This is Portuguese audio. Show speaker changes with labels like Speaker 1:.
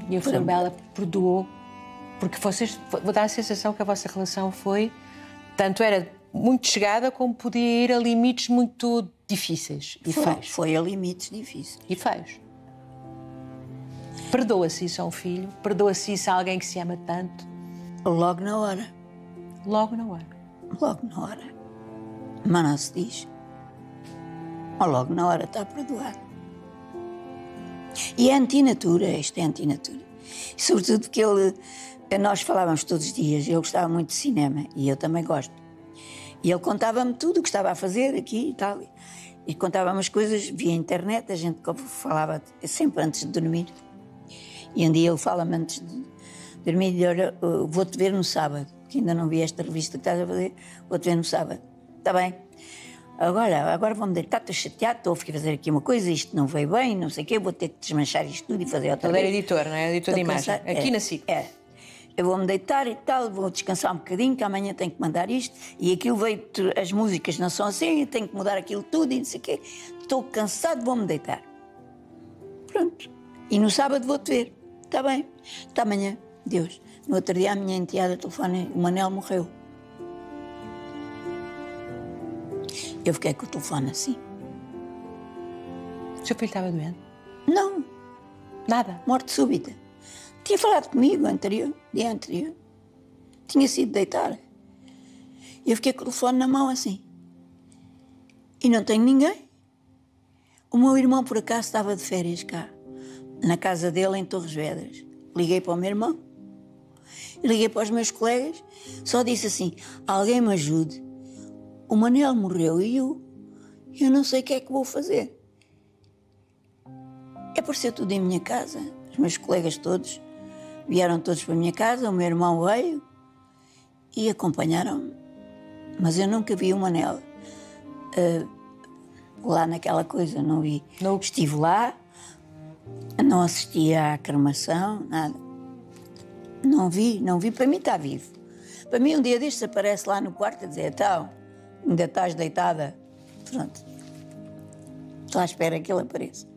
Speaker 1: E a Flor Bela perdoou, porque vocês, vou dar a sensação que a vossa relação foi, tanto era muito chegada como podia ir a limites muito difíceis e feios.
Speaker 2: Foi a limites difíceis.
Speaker 1: E feios. Perdoa-se isso a um filho? Perdoa-se isso a alguém que se ama tanto?
Speaker 2: Logo na hora.
Speaker 1: Logo na hora.
Speaker 2: Logo na hora. Mas não se diz. Mas logo na hora está perdoado. E é antinatura, isto é antinatura. E sobretudo porque nós falávamos todos os dias, eu gostava muito de cinema e eu também gosto. E ele contava-me tudo o que estava a fazer aqui e tal. E contava-me as coisas via internet, a gente falava sempre antes de dormir. E um dia ele fala-me antes de dormir e olha, vou-te ver no sábado, que ainda não vi esta revista que estás a fazer, vou-te ver no sábado. Está bem. Agora vou-me deitar, estou chateado, estou a fazer aqui uma coisa, isto não veio bem, não sei o quê, vou ter que desmanchar isto tudo e fazer outra
Speaker 1: vez.
Speaker 2: Ele
Speaker 1: era editor, não é? Editor de imagem. Aqui na SIC.
Speaker 2: Eu vou-me deitar e tal, vou descansar um bocadinho, que amanhã tenho que mandar isto, e aquilo veio, as músicas não são assim, eu tenho que mudar aquilo tudo e não sei o quê. Estou cansado, vou-me deitar. Pronto. E no sábado vou-te ver. Está bem. Está amanhã. Deus. No outro dia a minha enteada telefone, o Manel morreu. Eu fiquei com o telefone assim.
Speaker 1: O seu filho estava doente?
Speaker 2: Não.
Speaker 1: Nada?
Speaker 2: Morte súbita. Tinha falado comigo dia anterior. Tinha sido deitar. Eu fiquei com o telefone na mão assim. E não tenho ninguém. O meu irmão, por acaso, estava de férias cá, na casa dele, em Torres Vedras. Liguei para o meu irmão. Liguei para os meus colegas. Só disse assim, alguém me ajude. O Manel morreu e eu não sei o que é que vou fazer. Apareceu tudo em minha casa. Os meus colegas todos vieram todos para a minha casa. O meu irmão veio e acompanharam-me. Mas eu nunca vi o Manel lá naquela coisa, não vi.
Speaker 1: Não.
Speaker 2: Estive lá, não assisti à cremação, nada. Não vi, para mim está vivo. Para mim um dia destes aparece lá no quarto a dizer, então, ainda estás deitada? Pronto. Estou à espera que ele apareça.